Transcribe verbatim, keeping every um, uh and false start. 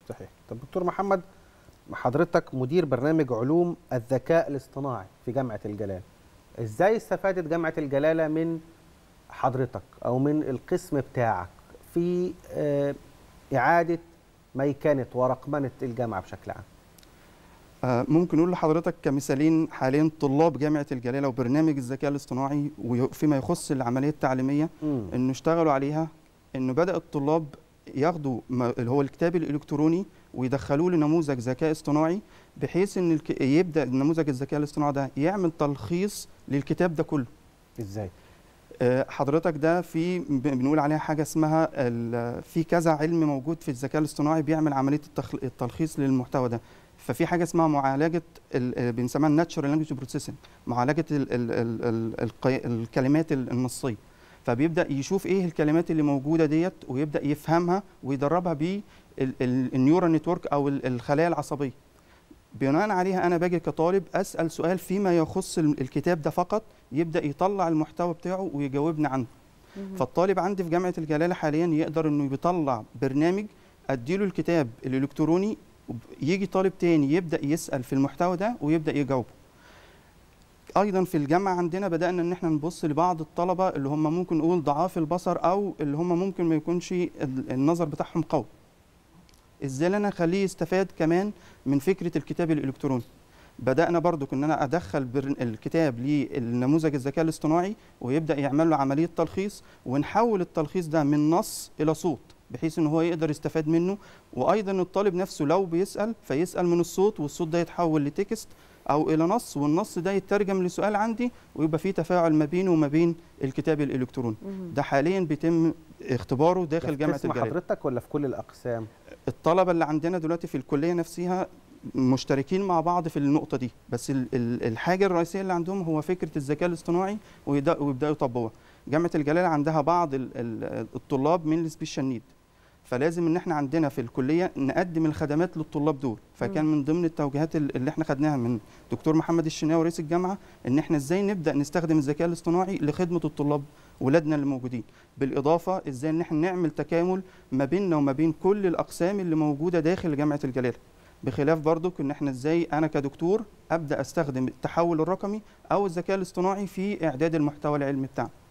صحيح. طب دكتور محمد، حضرتك مدير برنامج علوم الذكاء الاصطناعي في جامعة الجلالة، ازاي استفادت جامعة الجلالة من حضرتك او من القسم بتاعك في آه، اعادة ميكنة ورقمنة الجامعة بشكل عام؟ آه، ممكن نقول لحضرتك كمثالين حاليا طلاب جامعة الجلالة وبرنامج الذكاء الاصطناعي وفيما يخص العملية التعليمية مم. انه اشتغلوا عليها، انه بدأ الطلاب ياخدوا ما- اللي هو الكتاب الإلكتروني ويدخلوه لنموذج ذكاء اصطناعي، بحيث ان الك... يبدأ نموذج الذكاء الاصطناعي ده يعمل تلخيص للكتاب ده كله. ازاي؟ آه، حضرتك ده في ب- بنقول عليها حاجة اسمها ال- في كذا علم موجود في الذكاء الاصطناعي بيعمل عملية التخل- التلخيص للمحتوى ده. ففي حاجة اسمها معالجة ال- آه، بنسميها الناتشورال لانجويج بروسيسنج، معالجة ال ال ال ال القي- الكلمات ال- النصية. فبيبدأ يشوف ايه الكلمات اللي موجودة ديت ويبدأ يفهمها ويدربها بالنيورال نتورك او ال- الخلايا العصبية. بناء عليها انا باجي كطالب اسال سؤال فيما يخص ال- الكتاب ده فقط، يبدا يطلع المحتوى بتاعه ويجاوبني عنه. فالطالب عندي في جامعه الجلاله حاليا يقدر انه بيطلع برنامج اديله الكتاب الالكتروني، وب- يجي طالب تاني يبدا يسال في المحتوى ده ويبدا يجاوبه. ايضا في الجامعه عندنا بدانا ان احنا نبص لبعض الطلبه اللي هم ممكن نقول ضعاف البصر او اللي هم ممكن ما يكونش ال- النظر بتاعهم قوي. ازاي انا اخليه يستفاد كمان من فكره الكتاب الالكتروني؟ بدانا برضو ان انا ادخل بر- الكتاب للنموذج الذكاء الاصطناعي ويبدا يعمل له عمليه تلخيص، ونحول التلخيص ده من نص الى صوت بحيث ان هو يقدر يستفاد منه. وايضا الطالب نفسه لو بيسال فيسال من الصوت، والصوت ده يتحول لتكست او الى نص، والنص ده يترجم لسؤال عندي ويبقى فيه تفاعل ما بينه وما بين الكتاب الالكتروني. ده حاليا بيتم اختباره ده داخل في جامعه قسم الجلاله. حضرتك ولا في كل الأقسام؟ الطلبه اللي عندنا دلوقتي في الكليه نفسها مشتركين مع بعض في النقطه دي، بس ال- ال- الحاجه الرئيسيه اللي عندهم هو فكره الذكاء الاصطناعي ويبدا- ويبداوا يطبقوها. جامعه الجلاله عندها بعض ال- ال- الطلاب من السبيشال نيد، فلازم ان احنا عندنا في الكليه نقدم الخدمات للطلاب دول. فكان من ضمن التوجيهات ال- اللي احنا خدناها من دكتور محمد الشناوي رئيس الجامعه ان احنا ازاي نبدا نستخدم الذكاء الاصطناعي لخدمه الطلاب ولادنا اللي موجودين، بالاضافه ازاي ان احنا نعمل تكامل ما بيننا وما بين كل الاقسام اللي موجوده داخل جامعه الجلاله. بخلاف برضو ان احنا ازاي انا كدكتور ابدا استخدم التحول الرقمي او الذكاء الاصطناعي في اعداد المحتوى العلمي بتاعنا.